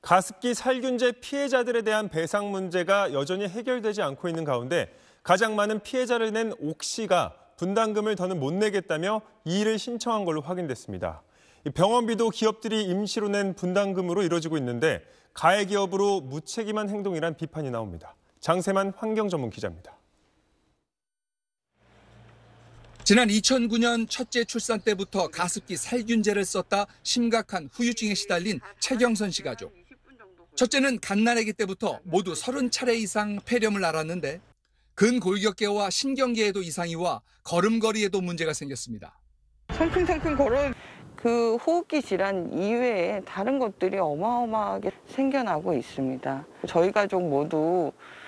가습기 살균제 피해자들에 대한 배상 문제가 여전히 해결되지 않고 있는 가운데 가장 많은 피해자를 낸 옥시가 분담금을 더는 못 내겠다며 이의를 신청한 걸로 확인됐습니다. 병원비도 기업들이 임시로 낸 분담금으로 이뤄지고 있는데 가해 기업으로 무책임한 행동이란 비판이 나옵니다. 장세만 환경 전문 기자입니다. 지난 2009년 첫째 출산 때부터 가습기 살균제를 썼다 심각한 후유증에 시달린 최경선 씨 가족. 첫째는 갓난아기 때부터 모두 30차례 이상 폐렴을 앓았는데 근골격계와 신경계에도 이상이 와 걸음걸이에도 문제가 생겼습니다. 성큼성큼 걸어 그 호흡기 질환 이외에 다른 것들이 어마어마하게 생겨나고 있습니다. 저희 가족 모두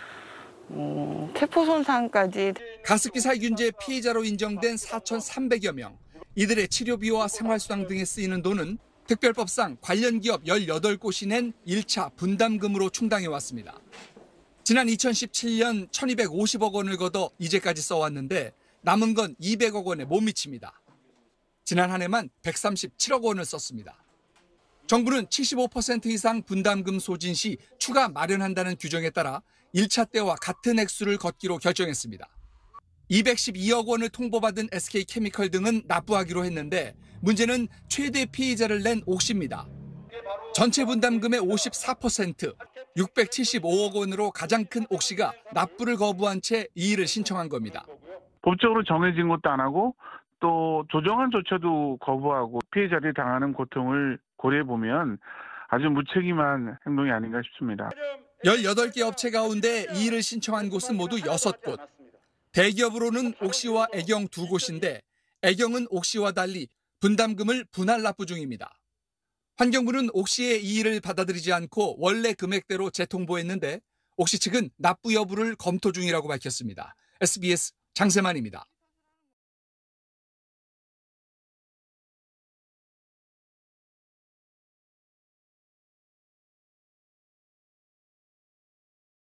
체포 손상까지. 가습기 살균제 피해자로 인정된 4,300여 명. 이들의 치료비와 생활수당 등에 쓰이는 돈은 특별법상 관련 기업 18곳이 낸 1차 분담금으로 충당해왔습니다. 지난 2017년 1,250억 원을 걷어 이제까지 써왔는데 남은 건 200억 원에 못 미칩니다. 지난 한 해만 137억 원을 썼습니다. 정부는 75% 이상 분담금 소진 시 추가 마련한다는 규정에 따라 1차 때와 같은 액수를 걷기로 결정했습니다. 212억 원을 통보받은 SK케미컬 등은 납부하기로 했는데 문제는 최대 피해자를 낸 옥시입니다. 전체 분담금의 54%, 675억 원으로 가장 큰 옥시가 납부를 거부한 채 이의를 신청한 겁니다. 법적으로 정해진 것도 안 하고 또 조정한 조처도 거부하고 피해자들이 당하는 고통을 고려해보면 아주 무책임한 행동이 아닌가 싶습니다. 18개 업체 가운데 이의를 신청한 곳은 모두 6곳. 대기업으로는 옥시와 애경 2곳인데 애경은 옥시와 달리 분담금을 분할 납부 중입니다. 환경부는 옥시의 이의를 받아들이지 않고 원래 금액대로 재통보했는데 옥시 측은 납부 여부를 검토 중이라고 밝혔습니다. SBS 장세만입니다.